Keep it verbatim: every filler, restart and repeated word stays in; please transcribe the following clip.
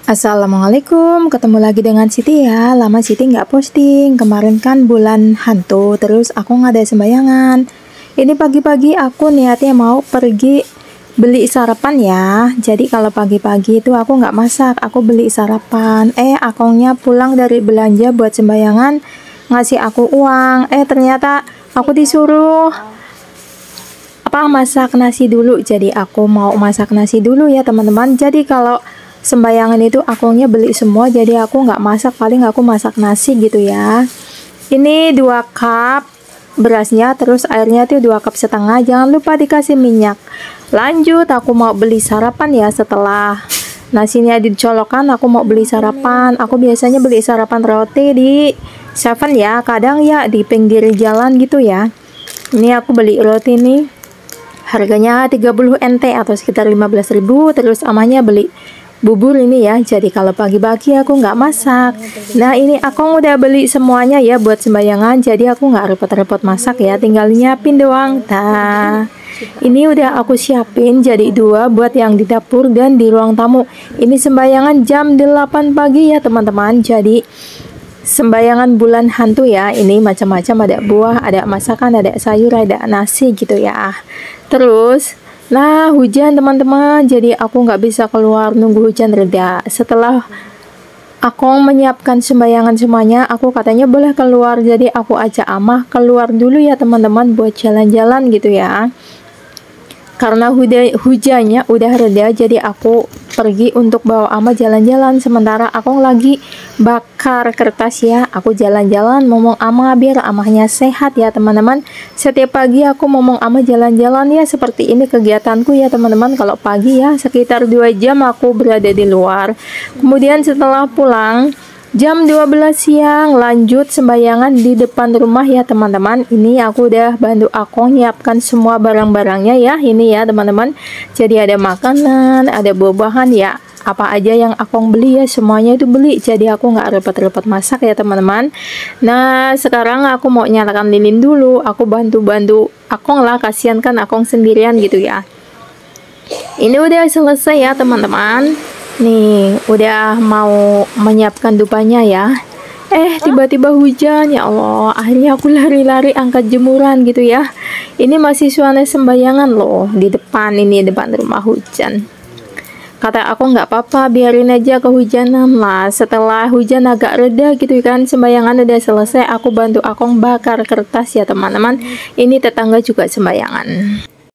Assalamualaikum, ketemu lagi dengan Siti ya. Lama Siti nggak posting. Kemarin kan bulan hantu, terus aku nggak ada sembayangan. Ini pagi-pagi aku niatnya mau pergi beli sarapan ya. Jadi kalau pagi-pagi itu aku nggak masak, aku beli sarapan. Eh, akongnya pulang dari belanja buat sembayangan, ngasih aku uang. Eh, ternyata aku disuruh apa masak nasi dulu. Jadi aku mau masak nasi dulu ya teman-teman. Jadi kalau sembayangan itu akungnya beli semua, jadi aku nggak masak, paling aku masak nasi gitu ya. Ini dua cup berasnya, terus airnya tuh dua cup setengah. Jangan lupa dikasih minyak. Lanjut aku mau beli sarapan ya. Setelah nasinya dicolokkan, aku mau beli sarapan. Aku biasanya beli sarapan roti di Seven ya, kadang ya di pinggir jalan gitu ya. Ini aku beli roti nih, harganya tiga puluh N T atau sekitar lima belas ribu. Terus amanya beli bubur ini ya, jadi kalau pagi-pagi aku nggak masak. Nah ini aku udah beli semuanya ya buat sembayangan, jadi aku nggak repot-repot masak ya, tinggal nyiapin doang. Nah ini udah aku siapin jadi dua buat yang di dapur dan di ruang tamu. Ini sembayangan jam delapan pagi ya teman-teman. Jadi sembayangan bulan hantu ya, ini macam-macam, ada buah, ada masakan, ada sayur, ada nasi gitu ya. Terus nah hujan teman-teman, jadi aku nggak bisa keluar nunggu hujan reda. Setelah aku menyiapkan sembayangan semuanya, aku katanya boleh keluar, jadi aku ajak Amah keluar dulu ya teman-teman buat jalan-jalan gitu ya. Karena huda, hujannya udah reda, jadi aku pergi untuk bawa Amah jalan-jalan. Sementara aku lagi bakar kertas ya. Aku jalan-jalan ngomong Amah biar Amahnya sehat ya teman-teman. Setiap pagi aku ngomong Amah jalan-jalan ya, seperti ini kegiatanku ya teman-teman. Kalau pagi ya sekitar dua jam aku berada di luar. Kemudian setelah pulang jam dua belas siang lanjut sembayangan di depan rumah ya teman-teman. Ini aku udah bantu aku nyiapkan semua barang-barangnya ya, ini ya teman-teman. Jadi ada makanan, ada buah-buahan ya, apa aja yang aku beli ya semuanya itu beli, jadi aku nggak repot-repot masak ya teman-teman. Nah sekarang aku mau nyalakan lilin dulu, aku bantu-bantu Akong lah, kasihan kan Akong sendirian gitu ya. Ini udah selesai ya teman-teman. Nih, udah mau menyiapkan dupanya ya. Eh, tiba-tiba hujan, ya Allah. Akhirnya aku lari-lari angkat jemuran gitu ya. Ini masih suasana sembayangan loh, di depan ini, depan rumah hujan. Kata aku nggak apa-apa, biarin aja kehujanan lah. Setelah hujan agak reda gitu kan, sembayangan udah selesai, aku bantu Akong bakar kertas ya teman-teman. Ini tetangga juga sembayangan.